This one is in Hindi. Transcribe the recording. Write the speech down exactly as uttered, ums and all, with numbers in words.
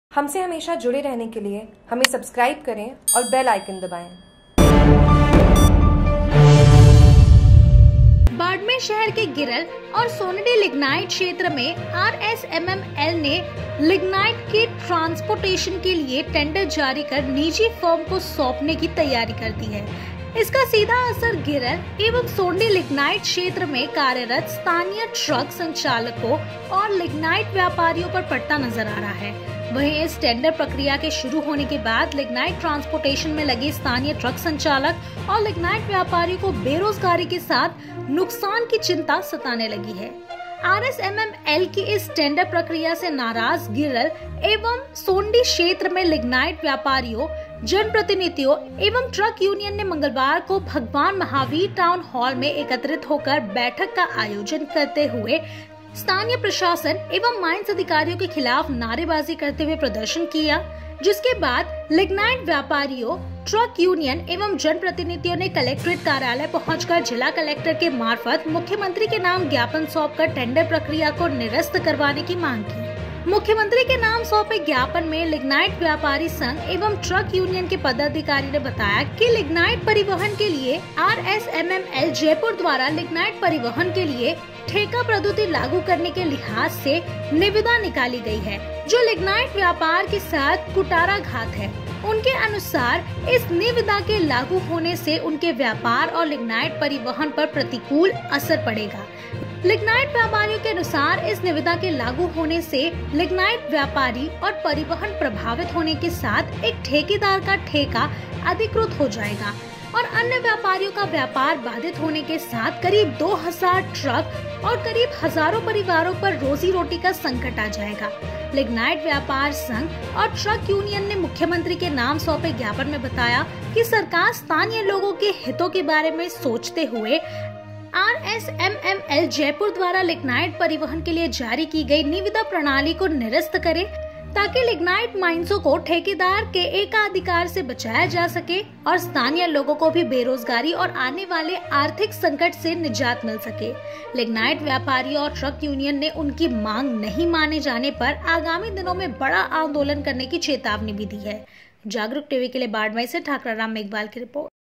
हमसे हमेशा जुड़े रहने के लिए हमें सब्सक्राइब करें और बेल आइकन दबाएं। बाड़मेर शहर के गिरल और सोनडी लिग्नाइट क्षेत्र में R S M M L ने लिग्नाइट के ट्रांसपोर्टेशन के लिए टेंडर जारी कर निजी फर्म को सौंपने की तैयारी कर दी है। इसका सीधा असर गिरल एवं सोनडी लिग्नाइट क्षेत्र में कार्यरत स्थानीय ट्रक संचालकों और लिग्नाइट व्यापारियों पर पड़ता नजर आ रहा है। वहीं इस टेंडर प्रक्रिया के शुरू होने के बाद लिग्नाइट ट्रांसपोर्टेशन में लगे स्थानीय ट्रक संचालक और लिग्नाइट व्यापारियों को बेरोजगारी के साथ नुकसान की चिंता सताने लगी है। R S M M L की इस टेंडर प्रक्रिया से नाराज गिरल एवं सोनडी क्षेत्र में लिग्नाइट व्यापारियों, जनप्रतिनिधियों एवं ट्रक यूनियन ने मंगलवार को भगवान महावीर टाउन हॉल में एकत्रित होकर बैठक का आयोजन करते हुए स्थानीय प्रशासन एवं माइंस अधिकारियों के खिलाफ नारेबाजी करते हुए प्रदर्शन किया, जिसके बाद लिग्नाइट व्यापारियों, ट्रक यूनियन एवं जनप्रतिनिधियों ने कलेक्ट्रेट कार्यालय पहुंचकर जिला कलेक्टर के मार्फत मुख्यमंत्री के नाम ज्ञापन सौंपकर टेंडर प्रक्रिया को निरस्त करवाने की मांग की। मुख्यमंत्री के नाम सौंपे ज्ञापन में लिग्नाइट व्यापारी संघ एवं ट्रक यूनियन के पदाधिकारी ने बताया कि लिग्नाइट परिवहन के लिए R S M M L Jaipur द्वारा लिग्नाइट परिवहन के लिए ठेका पद्धति लागू करने के लिहाज से निविदा निकाली गई है, जो लिग्नाइट व्यापार के साथ कुटाराघात है। उनके अनुसार इस निविदा के लागू होने से उनके व्यापार और लिग्नाइट परिवहन पर प्रतिकूल असर पड़ेगा। लिग्नाइट व्यापारियों के अनुसार इस निविदा के लागू होने से लिग्नाइट व्यापारी और परिवहन प्रभावित होने के साथ एक ठेकेदार का ठेका अधिकृत हो जाएगा और अन्य व्यापारियों का व्यापार बाधित होने के साथ करीब दो हज़ार ट्रक और करीब हजारों परिवारों पर रोजी रोटी का संकट आ जाएगा। लिग्नाइट व्यापार संघ और ट्रक यूनियन ने मुख्यमंत्री के नाम सौंपे ज्ञापन में बताया कि सरकार स्थानीय लोगों के हितों के बारे में सोचते हुए R S M M L Jaipur द्वारा लिग्नाइट परिवहन के लिए जारी की गई निविदा प्रणाली को निरस्त करे, ताकि लिग्नाइट माइंसों को ठेकेदार के एकाधिकार से बचाया जा सके और स्थानीय लोगों को भी बेरोजगारी और आने वाले आर्थिक संकट से निजात मिल सके। लिग्नाइट व्यापारियों और ट्रक यूनियन ने उनकी मांग नहीं माने जाने पर आगामी दिनों में बड़ा आंदोलन करने की चेतावनी भी दी है। जागरूक टीवी के लिए बाड़मेर से ठाकरा राम मेघवाल की रिपोर्ट।